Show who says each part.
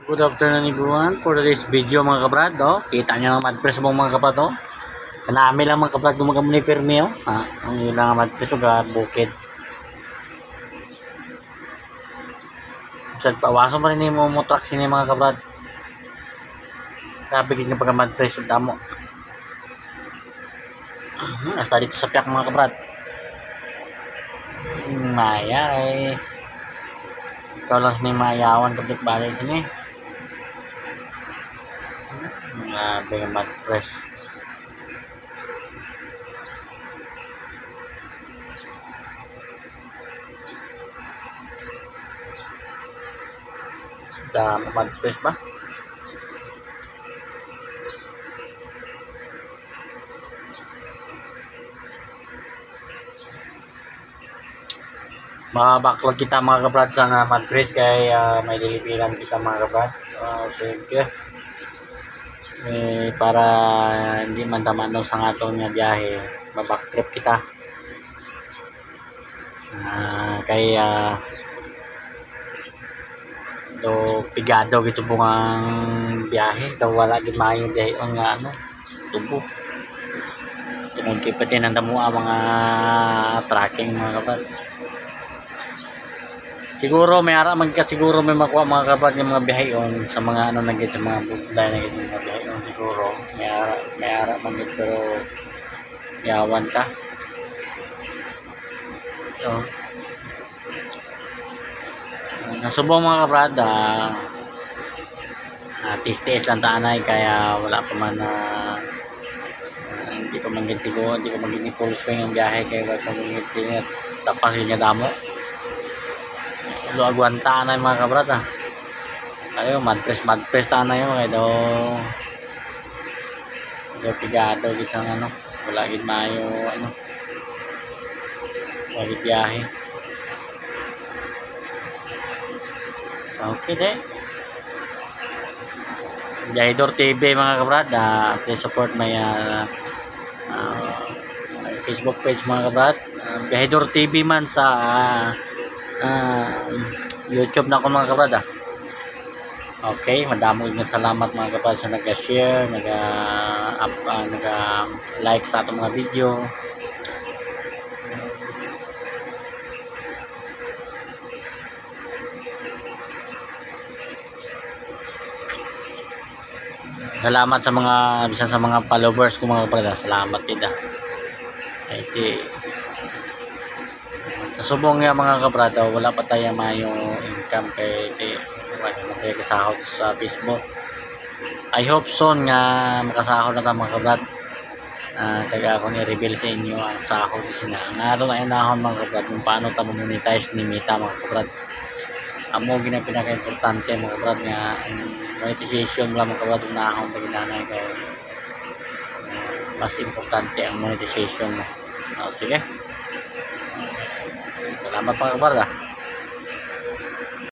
Speaker 1: Good afternoon everyone. For today's video mga kabrad, kita nyo ang matpress mo mga kabrad, kanami lang mga kabrad gumagamit ni Fermi, ang ilang matpress o bukid. Sad pawaso pa rin mo mo truck sini mga kabrad. Grabe gid pag matpress damo. Hasta dito sa piyak mga kabrad. Mayay. Ikaw lang sini mayawan kapit balay sini. Grabe ang matpress. Dami matpress ba? Backlog kita mga kabrad sa matpress kay may dilipiran kita mga kabrad. Sige. Para hindi man tamano sa atong nga biyahe, mabacktrip kita. Kaya do pigado gito po ang biyahe, daw wala gid maayo biyahe nga tubo. Tinagkipatin ang damo mga tracking mga kabrad. Siguro may ara man ka siguro may makuha mga kabrad ng mga biyaheon sa mga nagit sa mga budlay na gid mga biyaheon siguro may ara man gid pero yawan ka. So nasubong mga kabrad tis-tis lang taanay kaya wala pa man hindi ko man gid siguro hindi ko man gid full swing ang biyahe kaya wala pa man gid tapas nga damo. Lo aguanta na yung mga kabrad ayo madpress ta na yun kaya daw pigado gid ang wala gid maayo wala gid biyahe. Okay de Biyahedor TV mga kabrad, please support my Facebook page mga kabrad, Biyahedor TV man sa YouTube na ako mga kabrad. Okay, madamo nga salamat mga kabrad sa nag-share, nag-like sa atong mga video. Salamat sa mga bisan sa mga followers ko mga kabrad. Salamat kita. Okay. Nasubong nga mga kabrad, wala pa tayo mayo income kay wala kasahod sa Facebook. I hope soon nga makasahod na ta mga kabrad. Kaya ako ni-reveal sa inyo ang sahod sina. Nga ito na inahon mga kabrad kung paano ta monetize ni Meta mga kabrad. Amo gina pinaka-importante mga kabrad nga monetization lang mga kabrad unahon pag inanay kay mas importante ang monetization mo. Sige. Salamat mga kabrad.